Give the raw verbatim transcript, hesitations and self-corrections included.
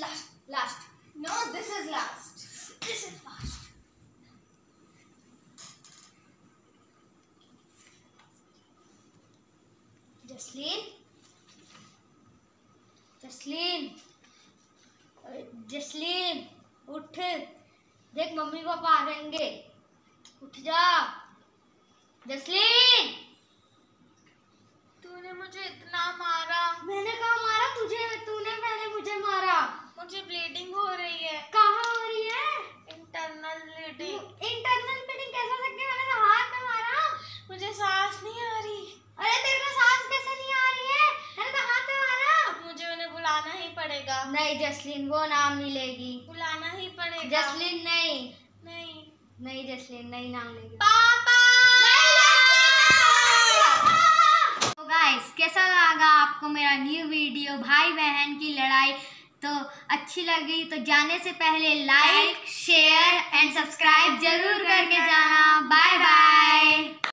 last, last. No, this is last. This is last. Jasleen, Jasleen, Jasleen, उठ, देख mummy papa आ रहेंगे, उठ जा। जसलीन, तूने मुझे इतना मारा। मैंने कहा मारा तुझे? तूने पहले मुझे मारा। मुझे ब्लीडिंग हो रही है। कहाँ हो रही है? Internal bleeding. इंटरनल ब्लीडिंग कैसे हो सकती है? मैंने तो हाथ में मारा। मुझे सांस नहीं आ रही। अरे तेरे को सांस कैसे नहीं आ रही है? मैंने तो हाथ में मारा। मुझे उन्हें बुलाना ही पड़ेगा। नहीं जसलीन, वो नाम नहीं लेगी। बुलाना ही पड़ेगा। जसलीन नहीं, नहीं नहीं जसलीन नहीं नाम लेगी। पापा। तो गाइस, कैसा लगा आपको मेरा न्यू वीडियो भाई बहन की लड़ाई? तो अच्छी लगी तो जाने से पहले लाइक, शेयर एंड सब्सक्राइब जरूर करके जाना। Bye bye.